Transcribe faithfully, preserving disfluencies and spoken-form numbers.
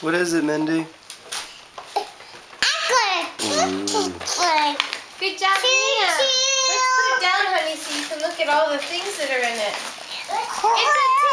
What is it, Mindy? Mm. Good job, Mia. Let's put it down, honey, so you can look at all the things that are in it. It's a